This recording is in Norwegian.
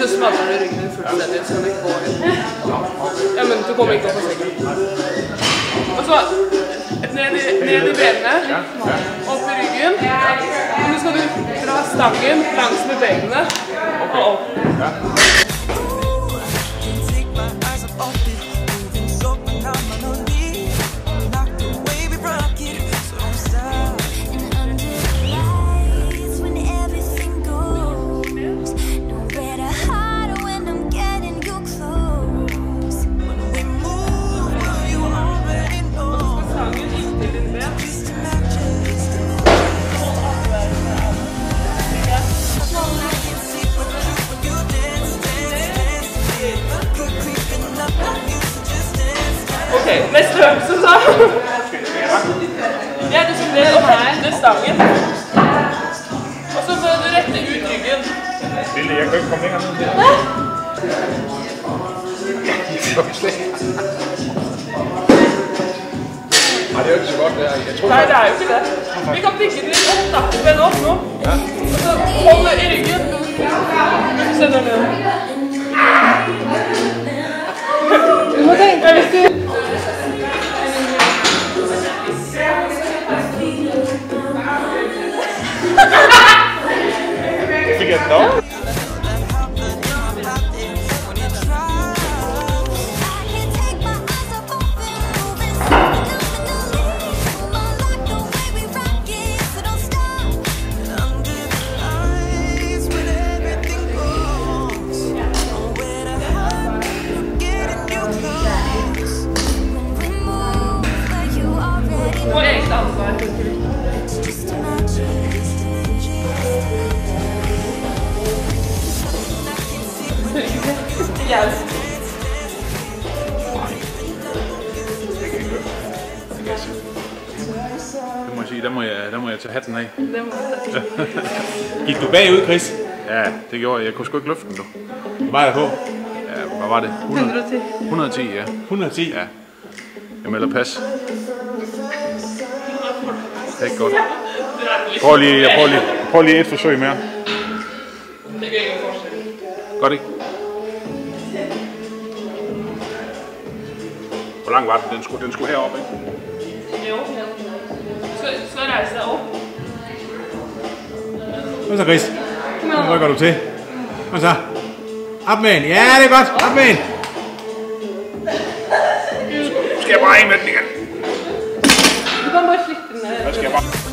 så smadrer du ryggen din fullstendig, så kan du ikke gå inn. Ja, men du kommer ikke opp på sengen. Og så ned i benene, opp i ryggen. Og nå skal du dra stangen langs med benene og opp. Okay, neste øvelse så. Ja, du skal ned og hente stangen. Og så bør du rette ut ryggen. Lille, jeg kan ikke komme længere ned der. Nej, det er jo ikke så godt der. Nej, det er jo ikke det. Vi kan bygge den opp da. Vend opp nå. Og så holde i ryggen. Se der nede. Du må tenke hvis du... Fikk jeg den da? Og eget ansvar. Yes. Det må jeg sige, der må jeg tage hatten af. Det må jeg. Gik du bagud, Chris? Ja, det gjorde jeg. Jeg kunne sgu ikke løfte den, du. Hvad var jeg på? Ja, hvad var det? 110. 110, ja. 110? Ja. Jeg melder pas. Det er ikke godt. Prøv lige et forsøg mere. Det gør ingen forskel. Godt ikke? Hvor lang var den? Den skulle herop, ikke? Jo, så rejse deg opp. Hvad så, Chris? Nu rykker du til. Hvad så? Op med en. Ja, det er godt. Op med en. Skal jeg bare af med den igen? Du kan bare slippe den. Hvad skal jeg bare...